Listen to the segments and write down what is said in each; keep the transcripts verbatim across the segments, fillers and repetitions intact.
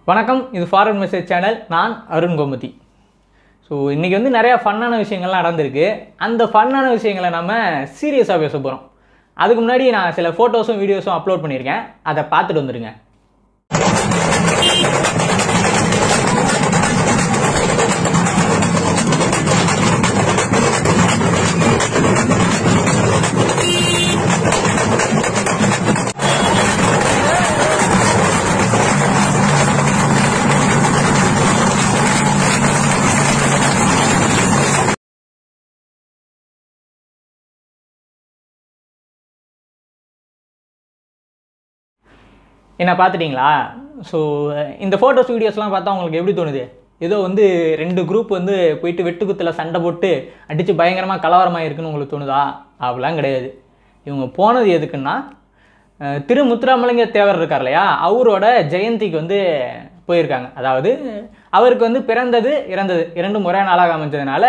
வணக்கம், இது forward message channel. நான் அருண் கோமதி. ஸோ இன்றைக்கி வந்து நிறையா ஃபன்னான விஷயங்கள்லாம் நடந்திருக்கு. அந்த ஃபன்னான விஷயங்களை நம்ம சீரியஸாக பேச போகிறோம். அதுக்கு முன்னாடி நான் சில ஃபோட்டோஸும் வீடியோஸும் அப்லோட் பண்ணியிருக்கேன். அதை பார்த்துட்டு வந்துடுங்க. என்ன பார்த்துட்டிங்களா? ஸோ இந்த ஃபோட்டோஸ் வீடியோஸ்லாம் பார்த்தா உங்களுக்கு எப்படி தோணுது? ஏதோ வந்து ரெண்டு குரூப் வந்து போயிட்டு வெட்டுக்குத்தில் சண்டை போட்டு அடித்து பயங்கரமாக கலவரமாக இருக்குன்னு உங்களுக்கு தோணுதா? அப்படிலாம் கிடையாது. இவங்க போனது எதுக்குன்னா, திரு முத்துராமலிங்க தேவர் இருக்கார் இல்லையா, அவரோட ஜெயந்திக்கு வந்து போயிருக்காங்க. அதாவது அவருக்கு வந்து பிறந்தது இறந்தது இரண்டும் ஒரே நாளாக அமைஞ்சதுனால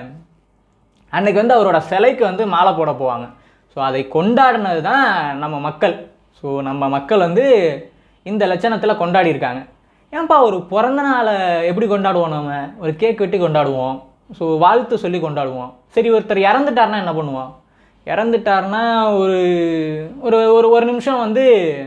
அன்றைக்கி வந்து அவரோட சிலைக்கு வந்து மாலை போட போவாங்க. ஸோ அதை கொண்டாடினது தான் நம்ம மக்கள். ஸோ நம்ம மக்கள் வந்து இந்த லட்சணத்தில் கொண்டாடி இருக்காங்க. ஏன்ப்பா ஒரு பிறந்த நாளை எப்படி கொண்டாடுவோம்? நம்ம ஒரு கேக் வெட்டி கொண்டாடுவோம். ஸோ வாழ்த்து சொல்லி கொண்டாடுவோம். சரி, ஒருத்தர் இறந்துட்டார்னா என்ன பண்ணுவோம்? இறந்துட்டார்னா ஒரு ஒரு ஒரு ஒரு நிமிஷம் வந்து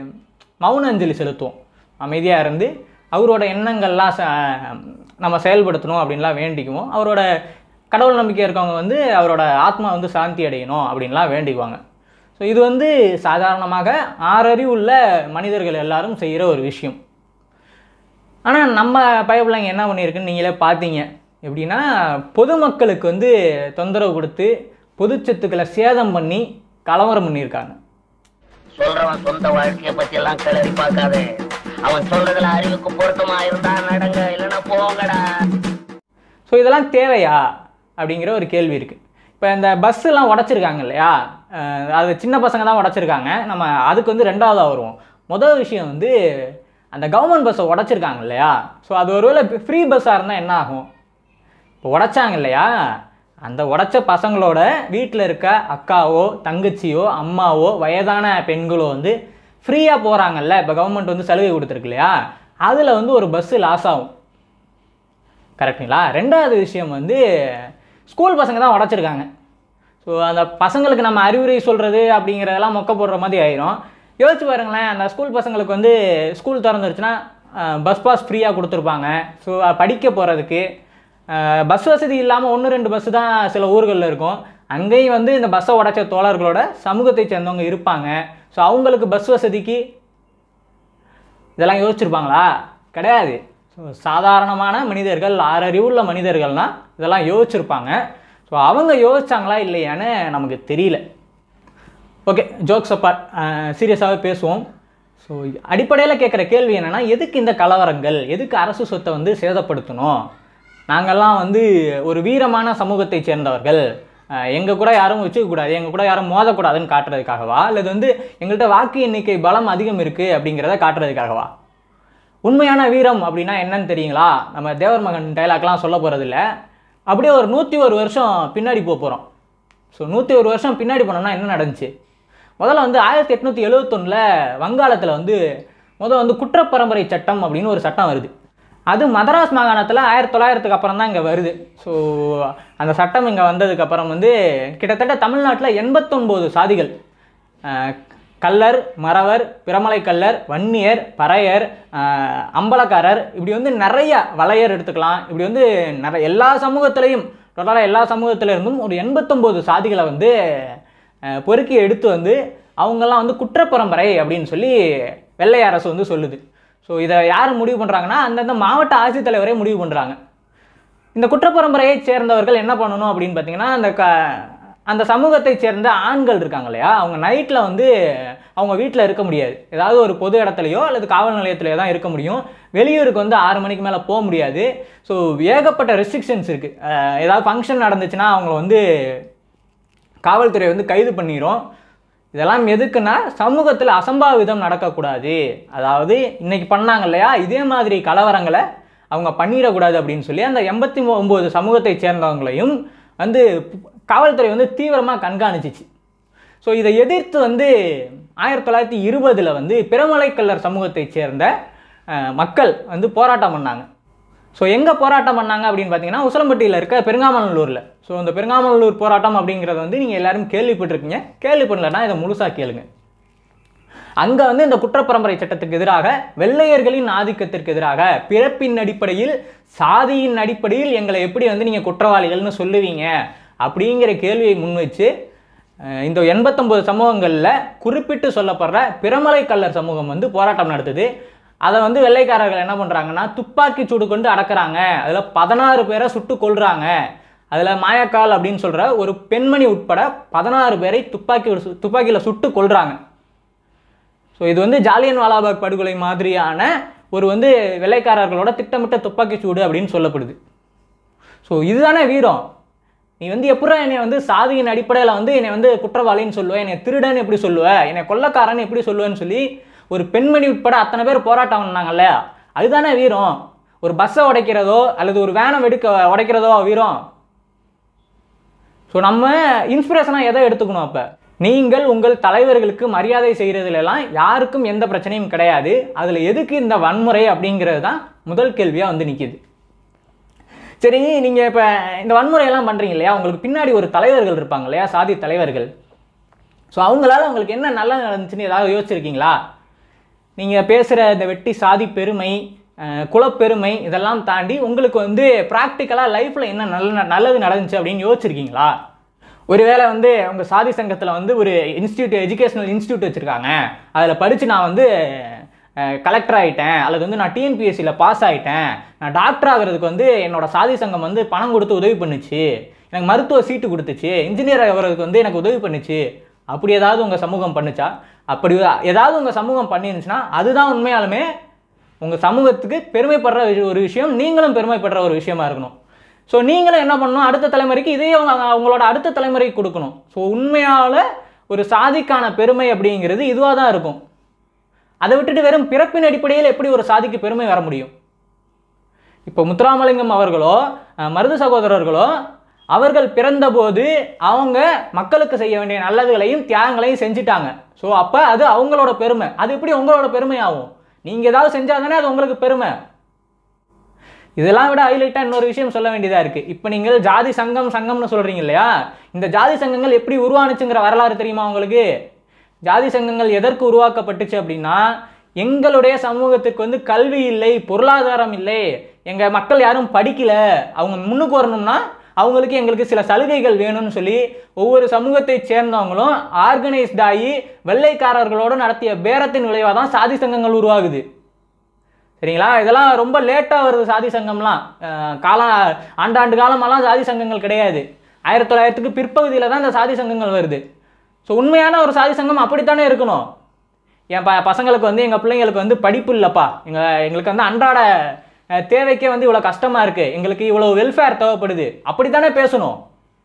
மௌன அஞ்சலி செலுத்துவோம். அமைதியாக இருந்து அவரோட எண்ணங்கள்லாம் ச நம்ம செயல்படுத்தணும் அப்படின்லாம் வேண்டிக்குவோம். அவரோட கடவுள் நம்பிக்கை இருக்கவங்க வந்து அவரோட ஆத்மா வந்து சாந்தி அடையணும் அப்படின்லாம் வேண்டிக்குவாங்க. ஸோ இது வந்து சாதாரணமாக ஆறறிவுள்ள மனிதர்கள் எல்லாரும் செய்கிற ஒரு விஷயம். ஆனால் நம்ம பயப்பிள்ளைங்க என்ன பண்ணியிருக்குன்னு நீங்களே பார்த்தீங்க. எப்படின்னா, பொதுமக்களுக்கு வந்து தொந்தரவு கொடுத்து பொதுச்சத்துக்களை சேதம் பண்ணி கலவரம் பண்ணியிருக்காங்க. சொல்றவன் சொந்த வாழ்க்கையை பற்றி எல்லாம் கிளறி பார்க்காது. அவன் சொல்றதுல அறிவுக்கு பொருத்தமா இருந்தா நடங்க, இல்லைன்னா போங்கடா. ஸோ இதெல்லாம் தேவையா அப்படிங்கிற ஒரு கேள்வி இருக்குது. இப்போ இந்த பஸ்ஸெல்லாம் உடச்சிருக்காங்க இல்லையா, அது சின்ன பசங்க தான் உடச்சிருக்காங்க. நம்ம அதுக்கு வந்து ரெண்டாவதாக வருவோம். முதல் விஷயம் வந்து அந்த கவர்மெண்ட் பஸ்ஸை உடச்சிருக்காங்க இல்லையா. ஸோ அது ஒருவேளை ஃப்ரீ பஸ்ஸாக இருந்தால் என்ன ஆகும்? இப்போ உடைச்சாங்க இல்லையா, அந்த உடைச்ச பசங்களோட வீட்டில் இருக்க அக்காவோ தங்கச்சியோ அம்மாவோ வயதான பெண்களோ வந்து ஃப்ரீயாக போகிறாங்கல்ல. இப்போ கவர்மெண்ட் வந்து சலுகை கொடுத்துருக்கு இல்லையா, அதில் வந்து ஒரு பஸ்ஸு லாஸ் ஆகும். கரெக்டுங்களா? ரெண்டாவது விஷயம் வந்து ஸ்கூல் பசங்க தான் உடச்சிருக்காங்க. ஸோ அந்த பசங்களுக்கு நம்ம அறிவுரை சொல்கிறது அப்படிங்கிறதெல்லாம் மொக்க போடுற மாதிரி ஆயிரும். யோசிச்சு பாருங்களேன், அந்த ஸ்கூல் பசங்களுக்கு வந்து ஸ்கூல் திறந்துருச்சுன்னா பஸ் பாஸ் ஃப்ரீயாக கொடுத்துருப்பாங்க. ஸோ படிக்க போகிறதுக்கு பஸ் வசதி இல்லாமல் ஒன்று ரெண்டு பஸ்ஸு தான் சில ஊர்களில் இருக்கும். அங்கேயும் வந்து இந்த பஸ்ஸை உடைச்ச தோழர்களோட சமூகத்தை சேர்ந்தவங்க இருப்பாங்க. ஸோ அவங்களுக்கு பஸ் வசதிக்கு இதெல்லாம் யோசிச்சுருப்பாங்களா? கிடையாது. ஸோ சாதாரணமான மனிதர்கள், ஆறறிவுள்ள மனிதர்கள்னால் இதெல்லாம் யோசிச்சுருப்பாங்க. ஸோ அவங்க யோசிச்சாங்களா இல்லையான்னு நமக்கு தெரியல. ஓகே, ஜோக்ஸ் அப்பார்ட், சீரியஸாகவே பேசுவோம். ஸோ அடிப்படையில் கேட்குற கேள்வி என்னென்னா, எதுக்கு இந்த கலவரங்கள்? எதுக்கு அரசு சொத்தை வந்து சேதப்படுத்தணும்? நாங்கள்லாம் வந்து ஒரு வீரமான சமூகத்தை சேர்ந்தவர்கள், எங்கள் கூட யாரும் வச்சுக்கக்கூடாது, எங்கள் கூட யாரும் மோதக்கூடாதுன்னு காட்டுறதுக்காகவா, அல்லது வந்து எங்கள்கிட்ட வாக்கு எண்ணிக்கை பலம் அதிகம் இருக்குது அப்படிங்கிறத காட்டுறதுக்காகவா? உண்மையான வீரம் அப்படின்னா என்னன்னு தெரியுங்களா? நம்ம தேவர் மகன் டைலாக்லாம் சொல்ல போகிறதில்ல. அப்படியே ஒரு நூற்றி ஒரு வருஷம் பின்னாடி போக போகிறோம். ஸோ நூற்றி ஒரு வருஷம் பின்னாடி போனோம்னா என்ன நடந்துச்சு? முதல்ல வந்து ஆயிரத்தி எட்நூற்றி எழுவத்தொன்னில் வங்காளத்தில் வந்து முதல் வந்து குற்றப்பரம்பரை சட்டம் அப்படின்னு ஒரு சட்டம் வருது. அது மதராஸ் மாகாணத்தில் ஆயிரத்தி தொள்ளாயிரத்துக்கு அப்புறம் தான் இங்கே வருது. ஸோ அந்த சட்டம் இங்கே வந்ததுக்கப்புறம் வந்து கிட்டத்தட்ட தமிழ்நாட்டில் எண்பத்தொன்பது சாதிகள், கல்லர், மறவர், பிரமலை கல்லர், வன்னியர், பறையர், அம்பலக்காரர், இப்படி வந்து நிறைய வளையர் எடுத்துக்கலாம். இப்படி வந்து நிறைய எல்லா சமூகத்திலையும், டோட்டலாக எல்லா சமூகத்திலிருந்தும் ஒரு எண்பத்தொம்போது சாதிகளை வந்து பொறுக்கி எடுத்து வந்து அவங்கெல்லாம் வந்து குற்றப்பரம்பரை அப்படின்னு சொல்லி வெள்ளை அரசு வந்து சொல்லுது. ஸோ இதை யார் முடிவு பண்ணுறாங்கன்னா, அந்தந்த மாவட்ட ஆட்சித்தலைவரே முடிவு பண்ணுறாங்க. இந்த குற்றப்பரம்பரையை சேர்ந்தவர்கள் என்ன பண்ணணும் அப்படின்னு பார்த்தீங்கன்னா, அந்த க அந்த சமூகத்தை சேர்ந்த ஆண்கள் இருக்காங்க இல்லையா, அவங்க நைட்டில் வந்து அவங்க வீட்டில் இருக்க முடியாது. ஏதாவது ஒரு பொது இடத்துலையோ அல்லது காவல் நிலையத்திலையோ தான் இருக்க முடியும். வெளியூருக்கு வந்து ஆறு மணிக்கு மேலே போக முடியாது. ஸோ ஏகப்பட்ட ரெஸ்ட்ரிக்ஷன்ஸ் இருக்குது. ஏதாவது ஃபங்க்ஷன் நடந்துச்சுன்னா அவங்கள வந்து காவல்துறை வந்து கைது பண்ணிடும். இதெல்லாம் எதுக்குன்னா, சமூகத்தில் அசம்பாவிதம் நடக்கக்கூடாது. அதாவது இன்றைக்கி பண்ணாங்க இல்லையா, இதே மாதிரி கலவரங்களை அவங்க பண்ணிடக்கூடாது அப்படின்னு சொல்லி அந்த எண்பத்தி ஒம்பது சமூகத்தை சேர்ந்தவங்களையும் வந்து காவல்துறை வந்து தீவிரமாக கண்காணிச்சிச்சு. ஸோ இதை எதிர்த்து வந்து ஆயிரத்தி தொள்ளாயிரத்தி இருபதில் வந்து பிரமலை கல்லர் சமூகத்தை சேர்ந்த மக்கள் வந்து போராட்டம் பண்ணாங்க. ஸோ எங்கே போராட்டம் பண்ணாங்க அப்படின்னு பார்த்தீங்கன்னா உசிலம்பட்டியில் இருக்க பெருங்காமநல்லூரில். ஸோ இந்த பெருங்காமநல்லூர் போராட்டம் அப்படிங்கிறது வந்து நீங்கள் எல்லாரும் கேள்விப்பட்டிருக்கீங்க. கேள்விப்படலைன்னா இதை முழுசாக கேளுங்க. அங்கே வந்து இந்த குற்றப்பரம்பரை சட்டத்துக்கு எதிராக, வெள்ளையர்களின் ஆதிக்கத்திற்கு எதிராக, பிறப்பின் அடிப்படையில் சாதியின் அடிப்படையில் எங்களை எப்படி வந்து நீங்கள் குற்றவாளிகள்னு சொல்லுவீங்க அப்படிங்கிற கேள்வியை முன்வச்சு இந்த எண்பத்தொம்பது சமூகங்களில் குறிப்பிட்டு சொல்லப்படுற பிரமலை கள்ளர் சமூகம் வந்து போராட்டம் நடத்துது. அதை வந்து வெள்ளைக்காரர்கள் என்ன பண்ணுறாங்கன்னா துப்பாக்கி சூடு கொண்டு அடக்குறாங்க. அதில் பதினாறு பேரை சுட்டு கொல்றாங்க. அதில் மாயக்கால் அப்படின்னு சொல்கிற ஒரு பெண்மணி உட்பட பதினாறு பேரை துப்பாக்கி துப்பாக்கியில் சுட்டு கொல்றாங்க. ஸோ இது வந்து ஜாலியன் வாலாபாக் படுகொலை மாதிரியான ஒரு வந்து வெள்ளைக்காரர்களோட திட்டமிட்ட துப்பாக்கி சூடு அப்படின்னு சொல்லப்படுது. ஸோ இதுதானே வீரம். நீ வந்து எப்படா என்னை வந்து சாதியின் அடிப்படையில் வந்து என்னை வந்து குற்றவாளின்னு சொல்லுவேன், என்னை திருடன் எப்படி சொல்லுவேன், என்னை கொள்ளக்காரன் எப்படி சொல்லுவேன்னு சொல்லி ஒரு பெண்மணி உட்பட அத்தனை பேர் போராட்டம் பண்ணாங்கல்ல, அதுதானே வீரம். ஒரு பஸ்ஸை உடைக்கிறதோ அல்லது ஒரு வேனை வெடிக்க உடைக்கிறதோ வீரம். ஸோ நம்ம இன்ஸ்பிரேஷனாக எதை எடுத்துக்கணும்? அப்போ நீங்கள் உங்கள் தலைவர்களுக்கு மரியாதை செய்கிறதுலாம் யாருக்கும் எந்த பிரச்சனையும் கிடையாது. அதில் எதுக்கு இந்த வன்முறை அப்படிங்கிறது தான் முதல் கேள்வியாக வந்து நிற்கிது. சரி, நீங்கள் இப்போ இந்த வன்முறையெல்லாம் பண்ணுறீங்க இல்லையா, உங்களுக்கு பின்னாடி ஒரு தலைவர்கள் இருப்பாங்க இல்லையா, சாதி தலைவர்கள். ஸோ அவங்களால உங்களுக்கு என்ன நல்லா நடந்துச்சுன்னு ஏதாவது யோசிச்சிருக்கீங்களா? நீங்கள் பேசுகிற இந்த வெட்டி சாதி பெருமை, குலப்பெருமை இதெல்லாம் தாண்டி உங்களுக்கு வந்து ப்ராக்டிக்கலாக லைஃப்பில் என்ன நல்ல நல்லது நடந்துச்சு அப்படின்னு யோசிச்சிருக்கீங்களா? ஒருவேளை வந்து உங்கள் சாதி சங்கத்தில் வந்து ஒரு இன்ஸ்டியூட், எஜுகேஷனல் இன்ஸ்டியூட் வச்சுருக்காங்க, அதில் படித்து நான் வந்து கலெக்டர் ஆகிட்டேன், அல்லது வந்து நான் டிஎன்பிஎஸ்சியில் பாஸ் ஆகிட்டேன், நான் டாக்டர் ஆகிறதுக்கு வந்து என்னோடய சாதி சங்கம் வந்து பணம் கொடுத்து உதவி பண்ணுச்சு, எனக்கு மருத்துவ சீட்டு கொடுத்துச்சு, இன்ஜினியர் ஆகிறதுக்கு வந்து எனக்கு உதவி பண்ணுச்சு, அப்படி ஏதாவது உங்கள் சமூகம் பண்ணுச்சா? அப்படி ஏதாவது உங்கள் சமூகம் பண்ணிருந்துச்சுன்னா அதுதான் உண்மையாலுமே உங்கள் சமூகத்துக்கு பெருமைப்படுற ஒரு விஷயம், நீங்களும் பெருமைப்படுற ஒரு விஷயமா இருக்கணும். ஸோ நீங்களும் என்ன பண்ணணும், அடுத்த தலைமுறைக்கு இதையே அவங்களோட அடுத்த தலைமுறைக்கு கொடுக்கணும். ஸோ உண்மையால் ஒரு சாதிக்கான பெருமை அப்படிங்கிறது இதுவாக தான் இருக்கும். அதை விட்டுட்டு வெறும் பிறப்பின் அடிப்படையில் எப்படி ஒரு சாதிக்கு பெருமை வர முடியும்? இப்போ முத்துராமலிங்கம் அவர்களோ மருது சகோதரர்களோ அவர்கள் பிறந்தபோது அவங்க மக்களுக்கு செய்ய வேண்டிய நல்லதுகளையும் தியாகங்களையும் செஞ்சுட்டாங்க. ஸோ அப்போ அது அவங்களோட பெருமை. அது எப்படி உங்களோட பெருமை ஆகும்? நீங்கள் ஏதாவது செஞ்சால் தானே அது உங்களுக்கு பெருமை. இதெல்லாம் விட ஹைலைட்டாக இன்னொரு விஷயம் சொல்ல வேண்டியதாக இருக்குது. இப்போ நீங்கள் ஜாதி சங்கம் சங்கம்னு சொல்கிறீங்க இல்லையா, இந்த ஜாதி சங்கங்கள் எப்படி உருவானுச்சுங்கிற வரலாறு தெரியுமா உங்களுக்கு? ஜாதி சங்கங்கள் எதற்கு உருவாக்கப்பட்டுச்சு அப்படின்னா, எங்களுடைய சமூகத்துக்கு வந்து கல்வி இல்லை, பொருளாதாரம் இல்லை, எங்கள் மக்கள் யாரும் படிக்கலை, அவங்க முன்னுக்கு வரணும்னா அவங்களுக்கு எங்களுக்கு சில சலுகைகள் வேணும்னு சொல்லி ஒவ்வொரு சமூகத்தை சேர்ந்தவங்களும் ஆர்கனைஸ்ட் ஆகி வெள்ளைக்காரர்களோடு நடத்திய பேரத்தின் விளைவாக தான் சாதி சங்கங்கள் உருவாகுது. சரிங்களா? இதெல்லாம் ரொம்ப லேட்டாக வருது. சாதி சங்கம்லாம் காலம் ஆண்டாண்டு காலமெல்லாம் சாதி சங்கங்கள் கிடையாது. ஆயிரத்தி தொள்ளாயிரத்துக்கு பிற்பகுதியில் தான் இந்த சாதி சங்கங்கள் வருது. ஸோ உண்மையான ஒரு சாதி சங்கம் அப்படித்தானே இருக்கணும். என் ப பசங்களுக்கு வந்து எங்கள் பிள்ளைங்களுக்கு வந்து படிப்பு இல்லைப்பா, எங்கள் எங்களுக்கு வந்து அன்றாட தேவைக்கே வந்து இவ்வளோ கஷ்டமாக இருக்குது, எங்களுக்கு இவ்வளோ வெல்ஃபேர் தேவைப்படுது, அப்படித்தானே பேசணும்.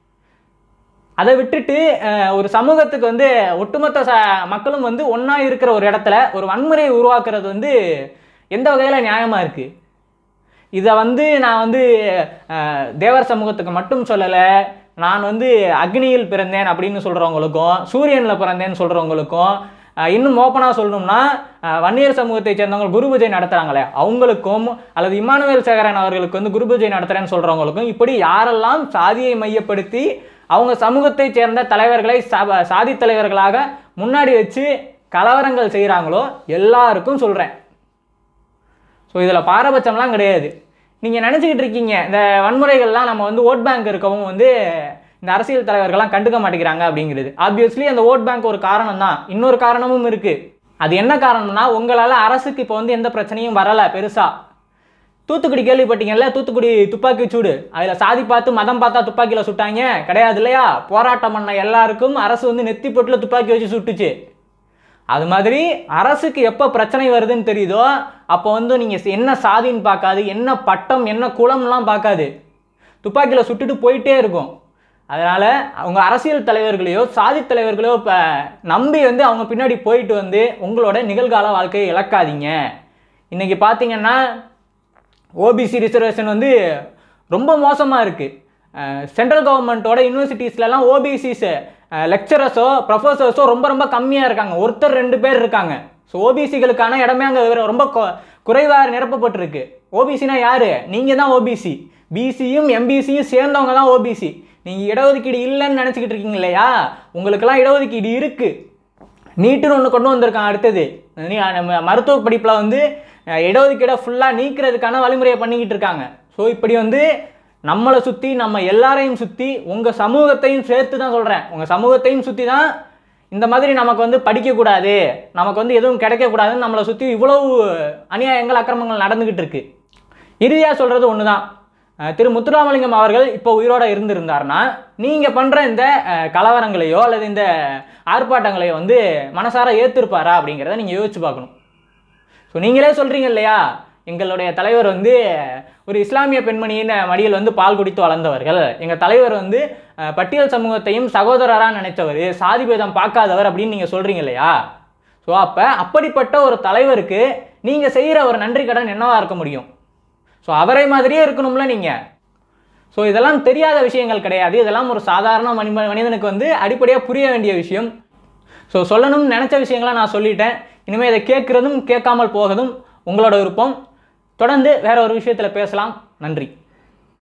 அதை விட்டுட்டு ஒரு சமூகத்துக்கு வந்து ஒட்டுமொத்த ச மக்களும் வந்து ஒன்றா இருக்கிற ஒரு இடத்துல ஒரு வன்முறையை உருவாக்குறது வந்து எந்த வகையில் நியாயமாக இருக்குது? இதை வந்து நான் வந்து தேவர் சமூகத்துக்கு மட்டும் சொல்லலை, நான் வந்து அக்னியில் பிறந்தேன் அப்படின்னு சொல்கிறவங்களுக்கும், சூரியனில் பிறந்தேன்னு சொல்கிறவங்களுக்கும், இன்னும் ஓப்பனாக சொல்லணும்னா வன்னியர் சமூகத்தை சேர்ந்தவங்க குரு பூஜை நடத்துகிறாங்களே அவங்களுக்கும், அல்லது இமானுவேல் சேகரன் அவர்களுக்கு வந்து குரு பூஜை நடத்துகிறேன்னு சொல்கிறவங்களுக்கும், இப்படி யாரெல்லாம் சாதியை மையப்படுத்தி அவங்க சமூகத்தை சேர்ந்த தலைவர்களை சாதி தலைவர்களாக முன்னாடி வச்சு கலவரங்கள் செய்கிறாங்களோ எல்லாருக்கும் சொல்கிறேன். ஸோ இதில் பாரபட்சம்லாம் கிடையாது. நீங்கள் நினச்சிக்கிட்டு இருக்கீங்க இந்த வன்முறைகள்லாம் நம்ம வந்து ஓட் பேங்க் இருக்கவும் வந்து இந்த அரசியல் தலைவர்கள்லாம் கண்டுக்க மாட்டேங்கிறாங்க அப்படிங்கிறது. ஆப்வியஸ்லி அந்த ஓட் பேங்க் ஒரு காரணம் தான். இன்னொரு காரணமும் இருக்குது. அது என்ன காரணம்னா, உங்களால் அரசுக்கு இப்போ வந்து எந்த பிரச்சனையும் வரலை பெருசாக. தூத்துக்குடி கேள்விப்பட்டீங்கல்ல, தூத்துக்குடி துப்பாக்கி சூடு, அதில் சாதி பார்த்து மதம் பார்த்தா துப்பாக்கியில் சுட்டாங்க கிடையாது இல்லையா? போராட்டம் பண்ண எல்லாருக்கும் அரசு வந்து நெத்தி பொட்டில் துப்பாக்கி வச்சு சுட்டுச்சு. அது மாதிரி அரசுக்கு எப்போ பிரச்சனை வருதுன்னு தெரியுதோ அப்போ வந்து நீங்கள் என்ன சாதின்னு பார்க்காது, என்ன பட்டம் என்ன குலம்லாம் பார்க்காது, துப்பாக்கியில் சுட்டுட்டு போயிட்டே இருக்கும். அதனால் அவங்க அரசியல் தலைவர்களையோ சாதி தலைவர்களையோ இப்போ நம்பி வந்து அவங்க பின்னாடி போயிட்டு வந்து உங்களோட நிகழ்கால வாழ்க்கையை இழக்காதீங்க. இன்றைக்கி பார்த்தீங்கன்னா ஓபிசி ரிசர்வேஷன் வந்து ரொம்ப மோசமாக இருக்குது. சென்ட்ரல் கவர்மெண்ட்டோட யூனிவர்சிட்டிஸ்லாம் ஓபிசிஸ் லெக்சரர்ஸோ ப்ரொஃபஸர்ஸோ ரொம்ப ரொம்ப கம்மியாக இருக்காங்க. ஒருத்தர் ரெண்டு பேர் இருக்காங்க. ஸோ ஓபிசிகளுக்கான இடமே அங்கே ரொம்ப குறைவாக நிரப்பப்பட்டிருக்கு. ஓபிசினா யார்? நீங்கள் தான் ஓபிசி. பிசியும் எம்பிசியும் சேர்ந்தவங்க தான் ஓபிசி. நீங்கள் இடஒதுக்கீடு இல்லைன்னு நினச்சிக்கிட்டு இருக்கீங்க இல்லையா? உங்களுக்கெல்லாம் இடஒதுக்கீடு இருக்குது. நீட்டுன்னு ஒன்று கொண்டு வந்திருக்கான். அடுத்தது நம்ம மருத்துவ படிப்பில் வந்து இடஒதுக்கீடை ஃபுல்லாக நீக்கிறதுக்கான வழிமுறையை பண்ணிக்கிட்டு இருக்காங்க. ஸோ இப்படி வந்து நம்மளை சுற்றி நம்ம எல்லாரையும் சுற்றி உங்கள் சமூகத்தையும் சேர்த்து தான் சொல்கிறேன், உங்கள் சமூகத்தையும் சுற்றி தான் இந்த மாதிரி நமக்கு வந்து படிக்கக்கூடாது, நமக்கு வந்து எதுவும் கிடைக்கக்கூடாதுன்னு நம்மளை சுற்றி இவ்வளவு அநியாயங்கள் அக்கிரமங்கள் நடந்துக்கிட்டு இருக்கு. இறுதியாக சொல்கிறது ஒன்று தான், திரு முத்துராமலிங்கம் அவர்கள் இப்போ உயிரோடு இருந்திருந்தார்னா நீங்கள் பண்ணுற இந்த கலவரங்களையோ அல்லது இந்த ஆர்ப்பாட்டங்களையோ வந்து மனசார ஏற்றிருப்பாரா அப்படிங்கிறத நீங்கள் யோசிச்சு பார்க்கணும். ஸோ நீங்களே சொல்கிறீங்க இல்லையா, எங்களுடைய தலைவர் வந்து ஒரு இஸ்லாமிய பெண்மணியின் மடியில் வந்து பால் குடித்து வளர்ந்தவர்கள், எங்கள் தலைவர் வந்து பட்டியல் சமூகத்தையும் சகோதரராக நினைத்தவர், சாதி பேதம் பார்க்காதவர் அப்படின்னு நீங்கள் சொல்கிறீங்க இல்லையா? ஸோ அப்போ அப்படிப்பட்ட ஒரு தலைவருக்கு நீங்கள் செய்கிற ஒரு நன்றி கடன் என்னவாக இருக்க முடியும்? ஸோ அவரை மாதிரியே இருக்கணும்ல நீங்கள். ஸோ இதெல்லாம் தெரியாத விஷயங்கள் கிடையாது, இதெல்லாம் ஒரு சாதாரண மனி மனிதனுக்கு வந்து அடிப்படையாக புரிய வேண்டிய விஷயம். ஸோ சொல்லணும்னு நினச்ச விஷயங்களை நான் சொல்லிட்டேன். இனிமேல் இதை கேட்குறதும் கேட்காமல் போகிறதும் உங்களோட விருப்பம். தொடர்ந்து வேற ஒரு விஷயத்தில் பேசலாம். நன்றி.